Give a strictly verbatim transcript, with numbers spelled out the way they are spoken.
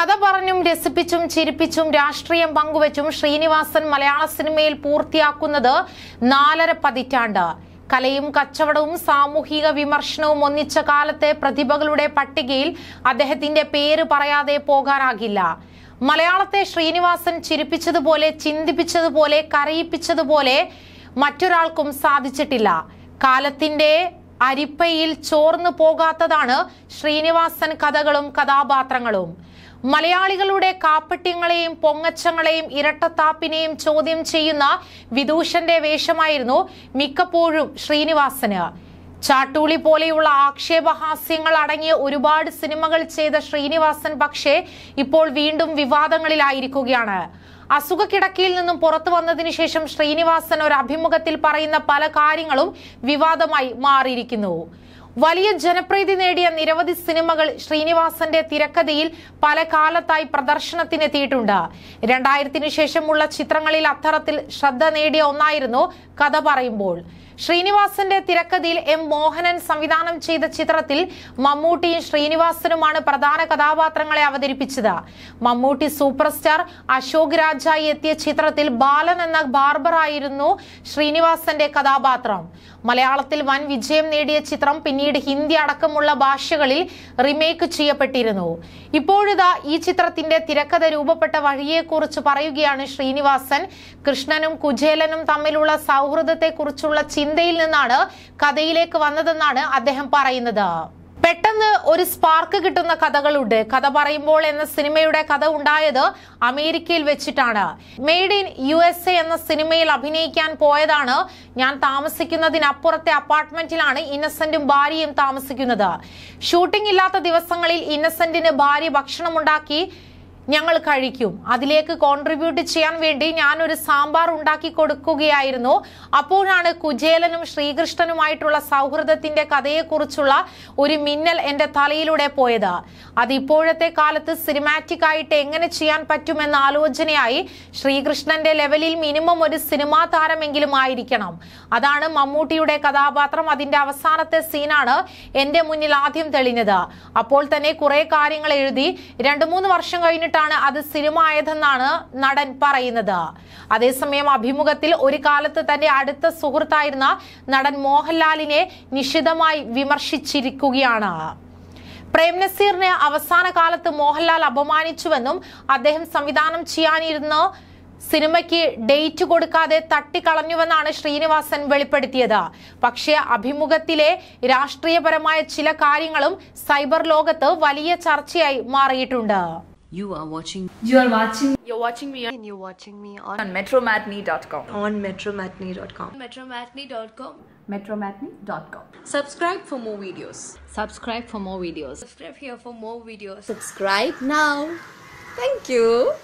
കഥ പറഞ്ഞും രസിപ്പിച്ചും ചിരിപ്പിച്ചും രാഷ്ട്രീയം പങ്കുവച്ചും ശ്രീനിവാസൻ മലയാള സിനിമയിൽ പൂർത്തിയാക്കുന്നത് നാലര പതിറ്റാണ്ട്. കലയും കച്ചവടവും സാമൂഹിക വിമർശനവും ഒന്നിച്ച കാലത്തെ പ്രതിഭകളുടെ പട്ടികയിൽ അദ്ദേഹത്തിന്റെ പേര് പറയാതെ പോകാനാകില്ല. മലയാളത്തെ ശ്രീനിവാസൻ ചിരിപ്പിച്ചതുപോലെ, ചിന്തിപ്പിച്ചതുപോലെ, കരയിപ്പിച്ചതുപോലെ മറ്റൊരാൾക്കും സാധിച്ചിട്ടില്ല. കാലത്തിന്റെ അരിപ്പയിൽ ചോർന്നു പോകാത്തതാണ് ശ്രീനിവാസൻ കഥകളും കഥാപാത്രങ്ങളും. മലയാളികളുടെ കാപ്പട്യങ്ങളെയും പൊങ്ങച്ചങ്ങളെയും ഇരട്ടത്താപ്പിനെയും ചോദ്യം ചെയ്യുന്ന വിദൂഷന്റെ വേഷമായിരുന്നു മിക്കപ്പോഴും ശ്രീനിവാസന്. ചാട്ടൂളി പോലെയുള്ള ആക്ഷേപഹാസ്യങ്ങൾ അടങ്ങിയ ഒരുപാട് സിനിമകൾ ചെയ്ത ശ്രീനിവാസൻ പക്ഷേ ഇപ്പോൾ വീണ്ടും വിവാദങ്ങളിലായിരിക്കുകയാണ്. അസുഖ കിടക്കയിൽ നിന്നും പുറത്തു വന്നതിന് ശേഷം ശ്രീനിവാസൻ ഒരു അഭിമുഖത്തിൽ പറയുന്ന പല കാര്യങ്ങളും വിവാദമായി മാറിയിരിക്കുന്നു. വലിയ ജനപ്രീതി നേടിയ നിരവധി സിനിമകൾ ശ്രീനിവാസന്റെ തിരക്കഥയിൽ പല കാലത്തായി പ്രദർശനത്തിനെത്തിയിട്ടുണ്ട്. രണ്ടായിരത്തിനു ശേഷമുള്ള ചിത്രങ്ങളിൽ അത്തരത്തിൽ ശ്രദ്ധ നേടിയ ഒന്നായിരുന്നു കഥ പറയുമ്പോൾ. ശ്രീനിവാസന്റെ തിരക്കഥയിൽ എം മോഹനൻ സംവിധാനം ചെയ്ത ചിത്രത്തിൽ മമ്മൂട്ടിയും ശ്രീനിവാസനുമാണ് പ്രധാന കഥാപാത്രങ്ങളെ അവതരിപ്പിച്ചത്. മമ്മൂട്ടി സൂപ്പർ സ്റ്റാർ അശോക് രാജായി എത്തിയ ചിത്രത്തിൽ ബാലൻ എന്ന ബാർബറായിരുന്നു ശ്രീനിവാസന്റെ കഥാപാത്രം. മലയാളത്തിൽ വൻ വിജയം നേടിയ ചിത്രം പിന്നീട് ഹിന്ദി അടക്കമുള്ള ഭാഷകളിൽ റിമേക്ക് ചെയ്യപ്പെട്ടിരുന്നു. ഇപ്പോഴിതാ ഈ ചിത്രത്തിന്റെ തിരക്കഥ രൂപപ്പെട്ട വഴിയെക്കുറിച്ച് പറയുകയാണ് ശ്രീനിവാസൻ. കൃഷ്ണനും കുചേലനും തമ്മിലുള്ള സൗഹൃദത്തെക്കുറിച്ചുള്ള ചിന്തയിൽ നിന്നാണ് കഥയിലേക്ക് വന്നതെന്നാണ് അദ്ദേഹം പറയുന്നത്. പെട്ടെന്ന് ഒരു സ്പാർക്ക് കിട്ടുന്ന കഥകളുണ്ട്. കഥ പറയുമ്പോൾ എന്ന സിനിമയുടെ കഥ ഉണ്ടായത് അമേരിക്കയിൽ വെച്ചിട്ടാണ്. Made in U S A എന്ന സിനിമയിൽ അഭിനയിക്കാൻ പോയതാണ് ഞാൻ. താമസിക്കുന്നതിനപ്പുറത്തെ അപ്പാർട്ട്മെന്റിലാണ് ഇന്നസെന്റും ഭാര്യയും താമസിക്കുന്നത്. ഷൂട്ടിംഗ് ഇല്ലാത്ത ദിവസങ്ങളിൽ ഇന്നസെന്റിന് ഭാര്യ ഭക്ഷണമുണ്ടാക്കി ഞങ്ങൾ കഴിക്കും. അതിലേക്ക് കോൺട്രിബ്യൂട്ട് ചെയ്യാൻ വേണ്ടി ഞാൻ ഒരു സാമ്പാർ ഉണ്ടാക്കി കൊടുക്കുകയായിരുന്നു. അപ്പോഴാണ് കുചേലനും ശ്രീകൃഷ്ണനുമായിട്ടുള്ള സൗഹൃദത്തിന്റെ കഥയെക്കുറിച്ചുള്ള ഒരു മിന്നൽ എന്റെ തലയിലൂടെ പോയത്. അത് ഇപ്പോഴത്തെ കാലത്ത് സിനിമാറ്റിക് ആയിട്ട് എങ്ങനെ ചെയ്യാൻ പറ്റുമെന്ന ആലോചനയായി. ശ്രീകൃഷ്ണന്റെ ലെവലിൽ മിനിമം ഒരു സിനിമാ താരമെങ്കിലും ആയിരിക്കണം. അതാണ് മമ്മൂട്ടിയുടെ കഥാപാത്രം. അതിന്റെ അവസാനത്തെ സീനാണ് എന്റെ മുന്നിൽ ആദ്യം തെളിഞ്ഞത്. അപ്പോൾ തന്നെ കുറെ കാര്യങ്ങൾ എഴുതി. രണ്ടു മൂന്ന് വർഷം കഴിഞ്ഞിട്ട് അത് സിനിമ ആയതെന്നാണ് നടൻ പറയുന്നത്. അതേസമയം അഭിമുഖത്തിൽ ഒരു കാലത്ത് തന്റെ അടുത്ത സുഹൃത്തായിരുന്ന നടൻ മോഹൻലാലിനെ നിശിതമായി വിമർശിച്ചിരിക്കുകയാണ്. പ്രേം നസീറിനെ അവസാന കാലത്ത് മോഹൻലാൽ അപമാനിച്ചുവെന്നും അദ്ദേഹം സംവിധാനം ചെയ്യാനിരുന്ന സിനിമയ്ക്ക് ഡേറ്റ് കൊടുക്കാതെ തട്ടിക്കളഞ്ഞുവെന്നാണ് ശ്രീനിവാസൻ വെളിപ്പെടുത്തിയത്. പക്ഷേ അഭിമുഖത്തിലെ രാഷ്ട്രീയപരമായ ചില കാര്യങ്ങളും സൈബർ ലോകത്ത് വലിയ ചർച്ചയായി മാറിയിട്ടുണ്ട്. You are watching. You are watching. You're watching me. And you're watching me on, on metromatinee dot com. On metromatinee dot com. metromatinee dot com. metromatinee dot com. Subscribe for more videos. Subscribe for more videos. Subscribe here for more videos. Subscribe now. Thank you.